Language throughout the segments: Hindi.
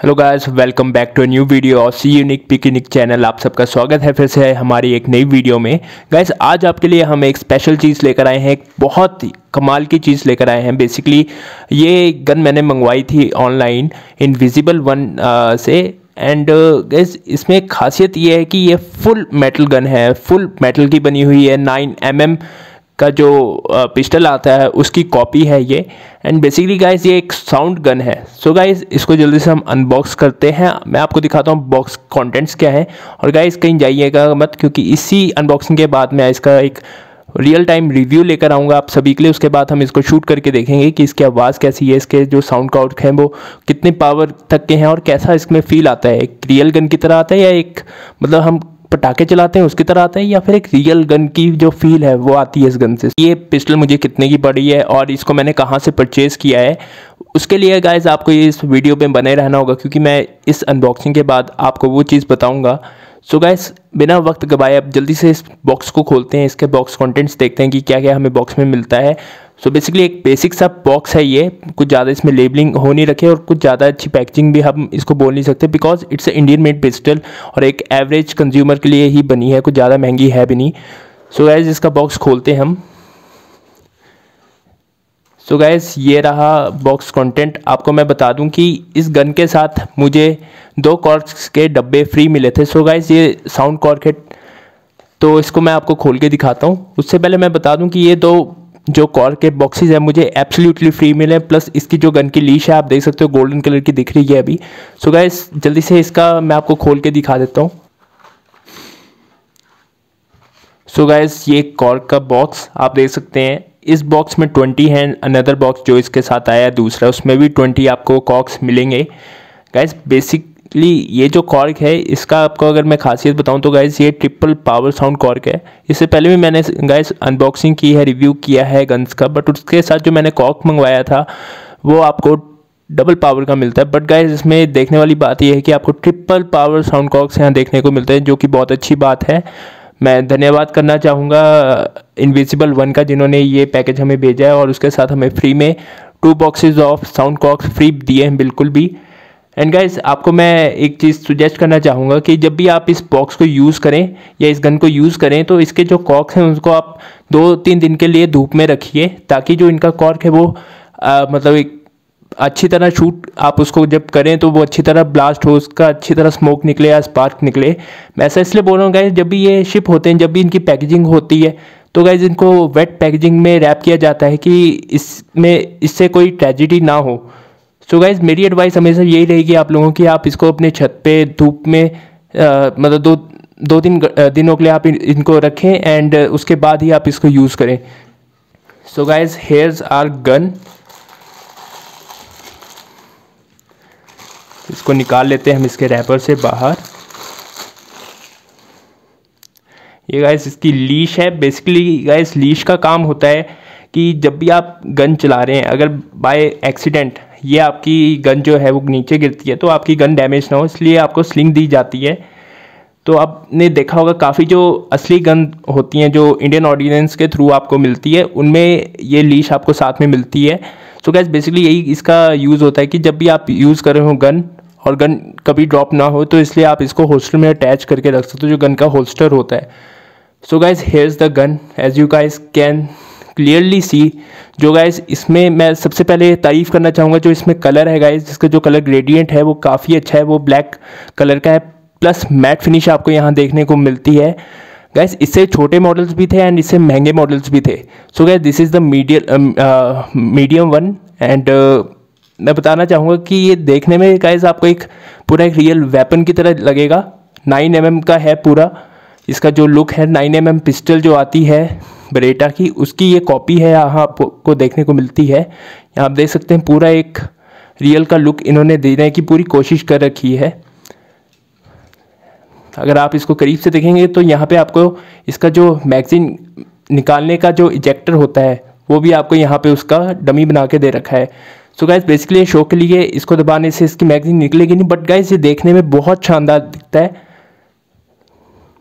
Hello guys, welcome back to a new video of C unique picnic channel. आप सबका स्वागत है फिर से हमारी एक नई वीडियो में। गाइस, आज आपके लिए हम एक स्पेशल चीज़ लेकर आए हैं, एक बहुत ही कमाल की चीज़ लेकर आए हैं। बेसिकली ये गन मैंने मंगवाई थी ऑनलाइन इनविजिबल वन से। एंड गाइस, इसमें एक खासियत ये है कि ये फुल मेटल गन है, फुल मेटल की बनी हुई है। 9mm का जो पिस्टल आता है उसकी कॉपी है ये। एंड बेसिकली गाइस, ये एक साउंड गन है। सो गाइस, इसको जल्दी से हम अनबॉक्स करते हैं। मैं आपको दिखाता हूँ बॉक्स कंटेंट्स क्या है। और गाइस, कहीं जाइएगा मत, क्योंकि इसी अनबॉक्सिंग के बाद मैं इसका एक रियल टाइम रिव्यू लेकर आऊँगा आप सभी के लिए। उसके बाद हम इसको शूट करके देखेंगे कि इसकी आवाज़ कैसी है, इसके जो साउंड काउट हैं वो कितने पावर तक के हैं और कैसा इसमें फील आता है। एक रियल गन की तरह आता है या एक मतलब हम पटाखे चलाते हैं उसकी तरह आता है, या फिर एक रियल गन की जो फील है वो आती है इस गन से। ये पिस्टल मुझे कितने की पड़ी है और इसको मैंने कहाँ से परचेज़ किया है, उसके लिए गाइस आपको ये इस वीडियो में बने रहना होगा, क्योंकि मैं इस अनबॉक्सिंग के बाद आपको वो चीज़ बताऊंगा। सो गाइस, बिना वक्त गवाए अब जल्दी से इस बॉक्स को खोलते हैं, इसके बॉक्स कंटेंट्स देखते हैं कि क्या क्या हमें बॉक्स में मिलता है। सो बेसिकली एक बेसिक सा बॉक्स है ये, कुछ ज़्यादा इसमें लेबलिंग हो नहीं रखे और कुछ ज़्यादा अच्छी पैकेजिंग भी हम इसको बोल नहीं सकते, because it's a Indian made pistol और एक एवरेज कंज्यूमर के लिए ही बनी है, कुछ ज़्यादा महंगी है भी नहीं। सो गाइस, इसका बॉक्स खोलते हैं हम। सो गाइस, ये रहा बॉक्स कंटेंट। आपको मैं बता दूं कि इस गन के साथ मुझे 2 कॉर्क्स के डब्बे फ्री मिले थे। सो गाइस, ये साउंड कॉर्क है, तो इसको मैं आपको खोल के दिखाता हूँ। उससे पहले मैं बता दूं कि ये 2 जो कॉर्क के बॉक्सेस है मुझे एब्सोल्युटली फ्री मिले, प्लस इसकी जो गन की लीश है आप देख सकते हो गोल्डन कलर की दिख रही है अभी। सो गाइस, जल्दी से इसका मैं आपको खोल के दिखा देता हूँ। सो गाइस, ये कॉर्क का बॉक्स आप देख सकते हैं। इस बॉक्स में 20 हैं। अनदर बॉक्स जो इसके साथ आया है दूसरा, उसमें भी 20 आपको कॉर्क्स मिलेंगे। गाइस, बेसिकली ये जो कॉर्क है इसका आपको अगर मैं खासियत बताऊं तो गाइस, ये ट्रिपल पावर साउंड कॉर्क है। इससे पहले भी मैंने गाइस अनबॉक्सिंग की है, रिव्यू किया है गन्स का, बट उसके साथ जो मैंने कॉर्क मंगवाया था वो आपको डबल पावर का मिलता है। बट गाइस, इसमें देखने वाली बात यह है कि आपको ट्रिपल पावर साउंड कॉर्क्स यहाँ देखने को मिलते हैं, जो कि बहुत अच्छी बात है। मैं धन्यवाद करना चाहूँगा इनविजिबल वन का, जिन्होंने ये पैकेज हमें भेजा है और उसके साथ हमें फ्री में 2 boxes of sound corks free दिए हैं बिल्कुल भी। एंड गाइस, आपको मैं एक चीज़ सुजेस्ट करना चाहूँगा कि जब भी आप इस बॉक्स को यूज़ करें या इस गन को यूज़ करें, तो इसके जो कॉर्क्स हैं उसको आप 2-3 दिन के लिए धूप में रखिए, ताकि जो इनका कॉर्क है वो मतलब एक अच्छी तरह शूट आप उसको जब करें तो वो अच्छी तरह ब्लास्ट हो, उसका अच्छी तरह स्मोक निकले या स्पार्क निकले। मैं ऐसा इसलिए बोल रहा हूँ गाइस, जब भी ये शिप होते हैं, जब भी इनकी पैकेजिंग होती है, तो गाइस इनको वेट पैकेजिंग में रैप किया जाता है कि इससे कोई ट्रेजिडी ना हो। सो गाइस, मेरी एडवाइस हमेशा यही रहेगी आप लोगों की, आप इसको अपने छत पे धूप में मतलब 2-3 दिनों के लिए आप इनको रखें एंड उसके बाद ही आप इसको यूज़ करें। So guys, here's are gun. इसको निकाल लेते हैं हम इसके रैपर से बाहर। ये गाइस इसकी लीश है। बेसिकली गाइस, लीश का काम होता है कि जब भी आप गन चला रहे हैं, अगर बाय एक्सीडेंट ये आपकी गन जो है वो नीचे गिरती है तो आपकी गन डैमेज ना हो, इसलिए आपको स्लिंग दी जाती है। तो आपने देखा होगा काफ़ी जो असली गन होती हैं जो इंडियन ऑर्डिनेंस के थ्रू आपको मिलती है, उनमें ये लीश आपको साथ में मिलती है। सो गाइस, बेसिकली यही इसका यूज़ होता है कि जब भी आप यूज़ कर रहे हो गन और गन कभी ड्रॉप ना हो, तो इसलिए आप इसको होल्स्टर में अटैच करके रख सकते हो, जो गन का होल्स्टर होता है। So guys, here's the gun as you guys can clearly see. जो गाइस, इसमें मैं सबसे पहले तारीफ़ करना चाहूँगा जो इसमें कलर है गाइस, जिसका जो कलर ग्रेडियंट है वो काफ़ी अच्छा है, वो ब्लैक कलर का है, प्लस मैट फिनिश आपको यहाँ देखने को मिलती है। गाइस, इससे छोटे मॉडल्स भी थे एंड इससे महंगे मॉडल्स भी थे। So guys, this is the medium one. And मैं बताना चाहूँगा कि ये देखने में गाइस आपको एक पूरा एक रियल वेपन की तरह लगेगा। 9mm का है पूरा, इसका जो लुक है 9mm पिस्टल जो आती है बरेटा की, उसकी ये कॉपी है, यहाँ आपको देखने को मिलती है। यहाँ आप देख सकते हैं पूरा एक रियल का लुक इन्होंने देने की पूरी कोशिश कर रखी है। अगर आप इसको करीब से देखेंगे तो यहाँ पे आपको इसका जो मैगजीन निकालने का जो इजेक्टर होता है वो भी आपको यहाँ पे उसका डमी बना के दे रखा है। सो गाइस, बेसिकली शो के लिए इसको दबाने से इसकी मैगजीन निकलेगी नहीं, बट गाइस ये देखने में बहुत शानदार दिखता है।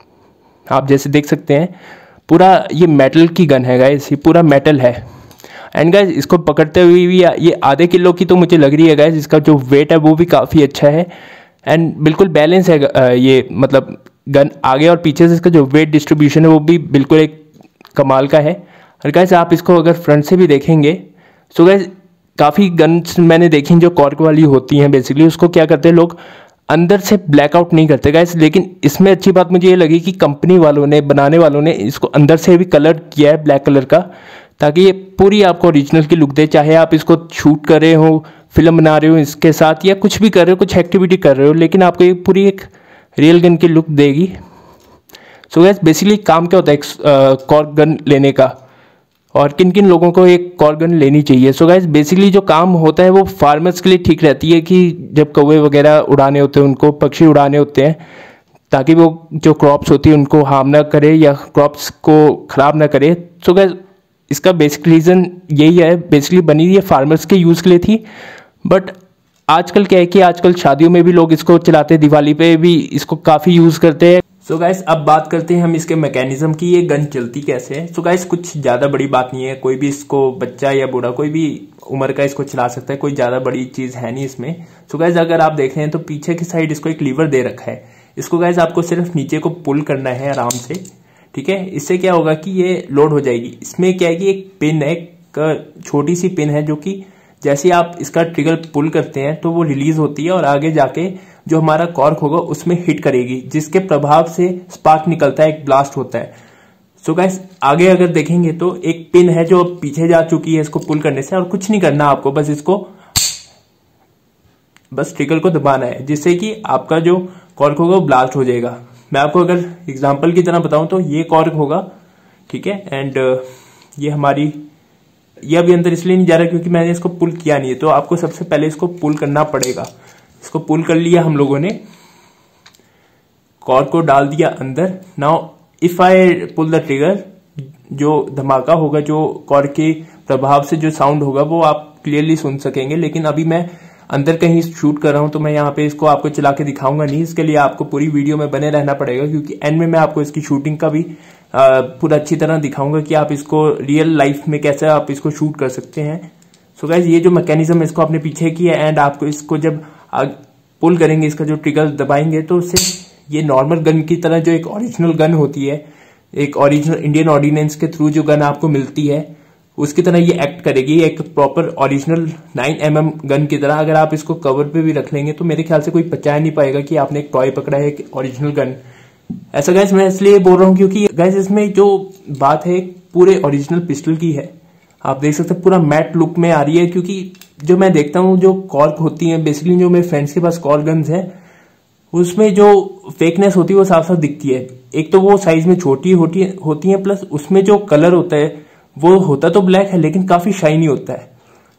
आप जैसे देख सकते हैं पूरा ये मेटल की गन है गाइस, ये पूरा मेटल है। एंड गाइज इसको पकड़ते हुए भी ये आधे किलो की तो मुझे लग रही है गाइज। इसका जो वेट है वो भी काफ़ी अच्छा है एंड बिल्कुल बैलेंस है ये मतलब गन आगे और पीछे से इसका जो वेट डिस्ट्रीब्यूशन है वो भी बिल्कुल एक कमाल का है। और गाइज आप इसको अगर फ्रंट से भी देखेंगे सो गाइज काफ़ी गन्स मैंने देखी जो कॉर्क वाली होती हैं बेसिकली उसको क्या करते हैं लोग अंदर से ब्लैकआउट नहीं करते गाइस, लेकिन इसमें अच्छी बात मुझे ये लगी कि कंपनी वालों ने बनाने वालों ने इसको अंदर से भी कलर किया है ब्लैक कलर का, ताकि ये पूरी आपको ओरिजिनल की लुक दे। चाहे आप इसको शूट कर रहे हो, फिल्म बना रहे हो इसके साथ या कुछ भी कर रहे हो, कुछ एक्टिविटी कर रहे हो, लेकिन आपको ये पूरी एक रियल गन की लुक देगी। सो गाइस बेसिकली काम क्या होता है एक कॉर्क गन लेने का और किन किन लोगों को एक कॉर्क गन लेनी चाहिए। सो गाइस बेसिकली जो काम होता है वो फार्मर्स के लिए ठीक रहती है कि जब कौवे वगैरह उड़ाने होते हैं, उनको पक्षी उड़ाने होते हैं, ताकि वो जो क्रॉप्स होती है उनको हार्म ना करे या क्रॉप्स को ख़राब ना करे। सो गाइस इसका बेसिक रीज़न यही है, बेसिकली बनी हुई है फार्मर्स के यूज़ के लिए थी। बट आजकल क्या है कि आजकल शादियों में भी लोग इसको चलाते हैं, दिवाली पे भी इसको काफ़ी यूज़ करते हैं। सो गाइस अब बात करते हैं हम इसके मैकेनिज्म की, ये गन चलती कैसे है। सो गाइस कुछ ज़्यादा बड़ी बात नहीं है, कोई भी इसको बच्चा या बूढ़ा कोई भी उम्र का इसको चला सकता है, कोई ज़्यादा बड़ी चीज़ है नहीं इसमें। सो गाइस अगर आप देख रहे हैं तो पीछे की साइड इसको एक लीवर दे रखा है, इसको गाइस आपको सिर्फ नीचे को पुल करना है आराम से, ठीक है। इससे क्या होगा कि ये लोड हो जाएगी। इसमें क्या है कि एक पिन है, एक छोटी सी पिन है जो कि जैसे आप इसका ट्रिगर पुल करते हैं तो वो रिलीज होती है और आगे जाके जो हमारा कॉर्क होगा उसमें हिट करेगी, जिसके प्रभाव से स्पार्क निकलता है, एक ब्लास्ट होता है। सो गाइस आगे अगर देखेंगे तो एक पिन है जो पीछे जा चुकी है इसको पुल करने से, और कुछ नहीं करना आपको, बस इसको बस ट्रिगर को दबाना है, जिससे कि आपका जो कॉर्क होगा वो ब्लास्ट हो जाएगा। मैं आपको अगर एग्जांपल की तरह बताऊं तो ये कॉर्क होगा, ठीक है, एंड ये हमारी ये अभी अंदर इसलिए नहीं जा रहा क्योंकि मैंने इसको पुल किया नहीं है, तो आपको सबसे पहले इसको पुल करना पड़ेगा। इसको पुल कर लिया हम लोगों ने, कॉर्क को डाल दिया अंदर। Now if I pull the trigger, जो धमाका होगा, जो कॉर्क के प्रभाव से जो साउंड होगा वो आप क्लियरली सुन सकेंगे। लेकिन अभी मैं अंदर कहीं शूट कर रहा हूं तो मैं यहाँ पे इसको आपको चला के दिखाऊंगा नहीं, इसके लिए आपको पूरी वीडियो में बने रहना पड़ेगा, क्योंकि एंड में मैं आपको इसकी शूटिंग का भी पूरा अच्छी तरह दिखाऊंगा कि आप इसको रियल लाइफ में कैसे आप इसको शूट कर सकते हैं। सो गाइज ये जो मैकेनिज्म है इसको आपने पीछे किया एंड आपको इसको जब पुल करेंगे, इसका जो ट्रिगर दबाएंगे तो उससे ये नॉर्मल गन की तरह जो एक ओरिजिनल गन होती है, एक ओरिजिनल इंडियन ऑर्डिनेंस के थ्रू जो गन आपको मिलती है उसकी तरह ये एक्ट करेगी, एक प्रॉपर ओरिजिनल 9mm गन की तरह। अगर आप इसको कवर पे भी रख लेंगे तो मेरे ख्याल से कोई पहचान नहीं पाएगा कि आपने एक टॉय पकड़ा है, एक ओरिजिनल गन। ऐसा गाइस मैं इसलिए बोल रहा हूँ क्योंकि गाइस इसमें जो बात है पूरे ओरिजिनल पिस्टल की है, आप देख सकते हैं पूरा मैट लुक में आ रही है। क्योंकि जो मैं देखता हूँ जो कॉर्क होती है, बेसिकली जो मेरे फ्रेंड्स के पास कॉर्क गन्स है, उसमें जो फेकनेस होती है वो साफ साफ दिखती है। एक तो वो साइज में छोटी होती है, प्लस उसमें जो कलर होता है वो होता तो ब्लैक है लेकिन काफी शाइनी होता है।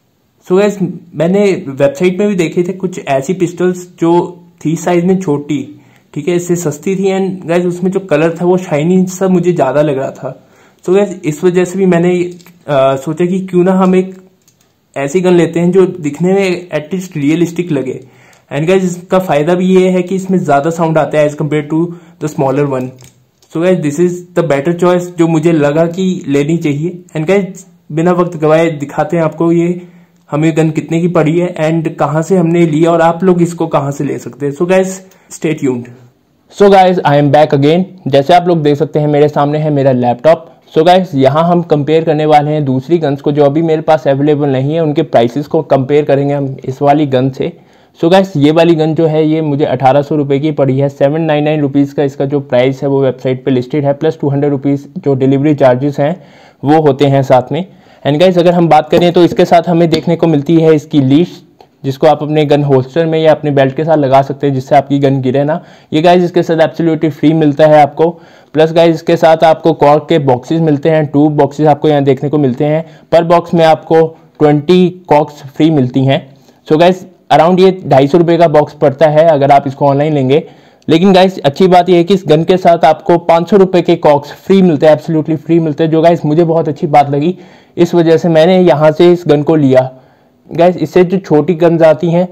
सो गाइस मैंने वेबसाइट में भी देखे थे कुछ ऐसी पिस्टल्स जो थी साइज में छोटी, ठीक है, इससे सस्ती थी, एंड गाइस उसमें जो कलर था वो शाइनी सा मुझे ज्यादा लग रहा था। सो गाइस इस वजह से भी मैंने सोचा कि क्यों ना हम एक ऐसी गन लेते हैं जो दिखने में एटलीस्ट रियलिस्टिक लगे। एंड गाइस इसका फायदा भी ये है कि इसमें ज्यादा साउंड आता है as compared to the smaller one. So guys this is the better choice जो मुझे लगा कि लेनी चाहिए। एंड गाइस बिना वक्त गवाए दिखाते हैं आपको ये हमें गन कितने की पड़ी है एंड कहां से हमने लिया और आप लोग इसको कहां से ले सकते हैं। So guys stay tuned. So guys I am back again. जैसे आप लोग देख सकते हैं मेरे सामने है मेरा लैपटॉप। सो गाइस यहाँ हम कंपेयर करने वाले हैं दूसरी गन्स को जो अभी मेरे पास अवेलेबल नहीं है, उनके प्राइसेस को कंपेयर करेंगे हम इस वाली गन से। सो गाइस ये वाली गन जो है ये मुझे 1800 रुपये की पड़ी है। 799 रुपीज़ का इसका जो प्राइस है वो वेबसाइट पे लिस्टेड है, प्लस 200 रुपीज़ जो डिलीवरी चार्जेस हैं वो होते हैं साथ में। एंड गाइस अगर हम बात करें तो इसके साथ हमें देखने को मिलती है इसकी लीश, जिसको आप अपने गन होल्स्टर में या अपने बेल्ट के साथ लगा सकते हैं जिससे आपकी गन गिरे ना। ये गाइस इसके साथ एब्सोल्युटली फ्री मिलता है आपको। प्लस गाइस इसके साथ आपको कॉर्क के बॉक्सेस मिलते हैं, 2 बॉक्सेस आपको यहाँ देखने को मिलते हैं। पर बॉक्स में आपको 20 कॉर्क्स फ्री मिलती हैं। सो गाइस अराउंड ये 250 रुपये का बॉक्स पड़ता है अगर आप इसको ऑनलाइन लेंगे। लेकिन गाइस अच्छी बात यह है कि इस गन के साथ आपको 500 रुपये के कॉर्क्स फ्री मिलते हैं, एब्सोल्युटली फ्री मिलते हैं, जो गाइस मुझे बहुत अच्छी बात लगी। इस वजह से मैंने यहाँ से इस गन को लिया। गाइस इससे जो छोटी गन्स आती हैं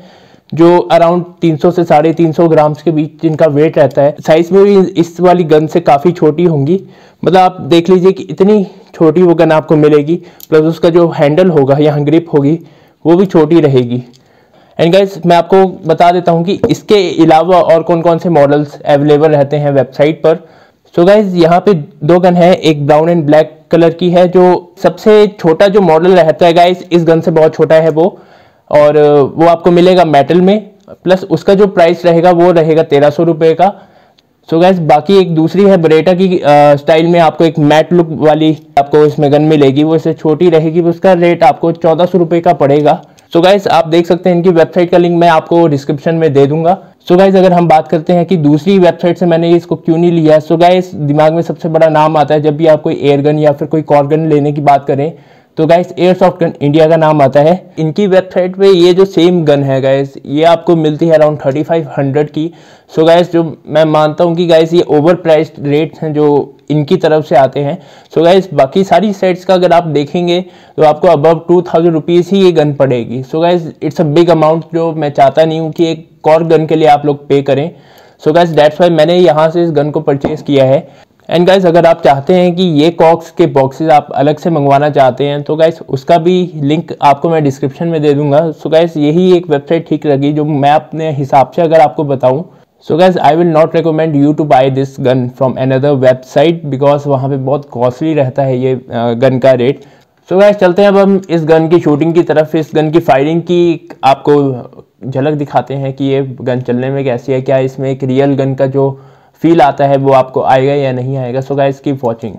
जो अराउंड 300 से 350 ग्राम्स के बीच जिनका वेट रहता है। साइज में भी इस वाली गन से काफ़ी छोटी होंगी, मतलब आप देख लीजिए कि इतनी छोटी वो गन आपको मिलेगी। प्लस उसका जो हैंडल होगा, यहाँ ग्रिप होगी, वो भी छोटी रहेगी। एंड गाइस मैं आपको बता देता हूँ कि इसके अलावा और कौन कौन से मॉडल्स अवेलेबल रहते हैं वेबसाइट पर। सो गाइस यहाँ पे 2 गन है, एक ब्राउन एंड ब्लैक कलर की है। जो सबसे छोटा जो मॉडल रहता है गाइस, इस गन से बहुत छोटा है वो, और वो आपको मिलेगा मेटल में। प्लस उसका जो प्राइस रहेगा वो रहेगा 1300 रुपये का। सो गाइस बाकी एक दूसरी है बरेटा की स्टाइल में, आपको एक मैट लुक वाली आपको इसमें गन मिलेगी, वो इससे छोटी रहेगी, उसका रेट आपको 1400 रुपये का पड़ेगा। सो गाइस आप देख सकते हैं, इनकी वेबसाइट का लिंक मैं आपको डिस्क्रिप्शन में दे दूंगा। सो गाइस अगर हम बात करते हैं कि दूसरी वेबसाइट से मैंने इसको क्यों नहीं लिया, सो गाइस दिमाग में सबसे बड़ा नाम आता है जब भी आप कोई एयरगन या फिर कोई कॉर गन लेने की बात करें, तो गाइस एयरसॉफ्ट गन इंडिया का नाम आता है। इनकी वेबसाइट पे ये जो सेम गन है गाइस, ये आपको मिलती है अराउंड 3500 की। सो गाइस जो मैं मानता हूँ कि गाइस ये ओवर प्राइस्ड रेट्स हैं जो इनकी तरफ से आते हैं। सो गाइस बाकी सारी साइट्स का अगर आप देखेंगे तो आपको अबव 2000 रुपीज़ ही ये गन पड़ेगी। So guys it's a big amount, जो मैं चाहता नहीं हूँ कि एक कॉर गन के लिए आप लोग पे करें। सो गाइस दैट्स वाई मैंने यहाँ से इस गन को परचेज किया है। एंड गाइस अगर आप चाहते हैं कि ये कॉक्स के बॉक्सेस आप अलग से मंगवाना चाहते हैं, तो गाइस उसका भी लिंक आपको मैं डिस्क्रिप्शन में दे दूंगा। सो गाइस यही एक वेबसाइट ठीक लगी जो मैं अपने हिसाब से अगर आपको बताऊं। So guys I will not recommend you to buy this gun from another website, because वहाँ पे बहुत कॉस्टली रहता है ये गन का रेट। सो गाइस चलते हैं अब हम इस गन की शूटिंग की तरफ। इस गन की फायरिंग की आपको झलक दिखाते हैं कि ये गन चलने में कैसी है, क्या इसमें एक रियल गन का जो फील आता है वो आपको आएगा या नहीं आएगा। So guys keep watching.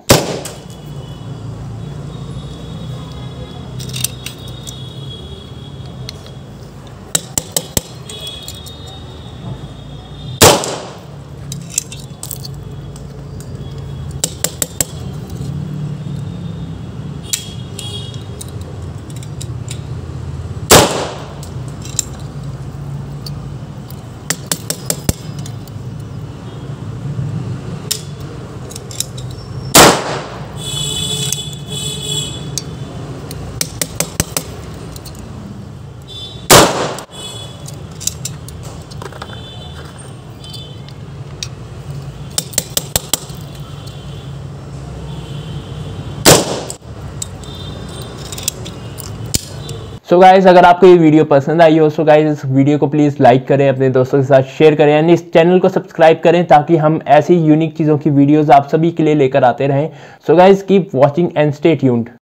So guys अगर आपको ये वीडियो पसंद आई हो, सो गाइज इस वीडियो को प्लीज़ लाइक करें, अपने दोस्तों के साथ शेयर करें, यानी इस चैनल को सब्सक्राइब करें ताकि हम ऐसी यूनिक चीज़ों की वीडियोस आप सभी के लिए लेकर आते रहें। So guys keep watching and stay tuned.